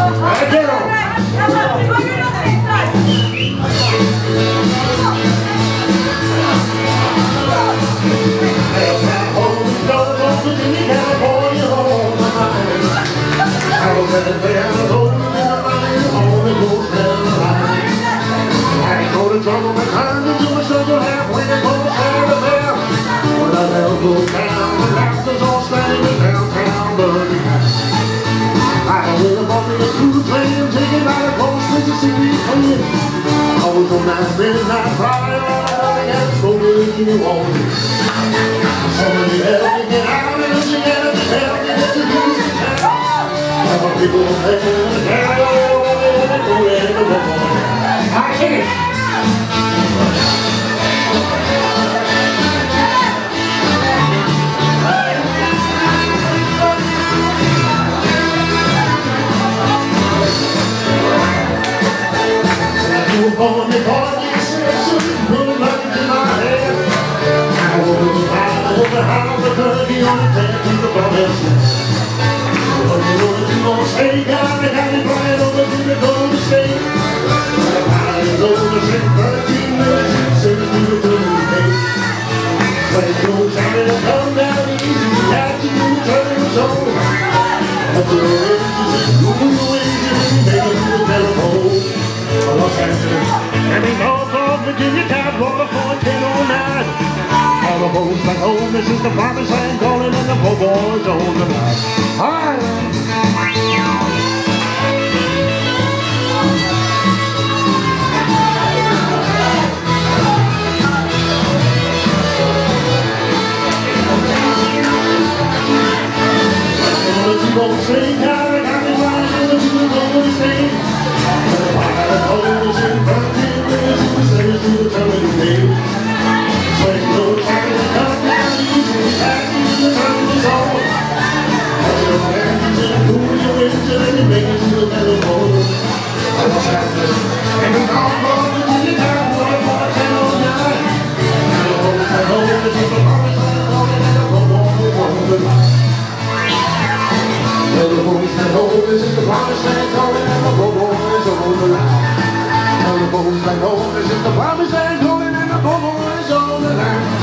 Trouble and turn into a sugar halfway to go share the bell. When the bell goes down, the rafters all standing in downtown Berkeley. I will have bought me a through train, taking out a close Mississippi clean. I was on that midnight flyer, nothing else spoken you on. Somebody help me get out of Louisiana, just help me get to Houston town. Have my people making the carry on, and go in the wall. I can't. On the party session, moonlight in my head. I was a hound, the turkey on the tank to the promise. What you gonna say, God, I got me flying over to the Golden State. I was over 13 minutes, sent to the Golden State. When it goes down and come down easy, after you turn the zone. But the wages, who you wages, make it to the telephone. Los Angeles, and in Norfolk, Virginia, Tidewater, 1409. All the boats back home, this is the promised land calling, and the poor boys on the line. All right. You won't say, God, I got me flying over to the Golden State. This is the promised land calling, and the poor boys on the line. All the folks back home, this is the promised land calling, and the poor boys on the line.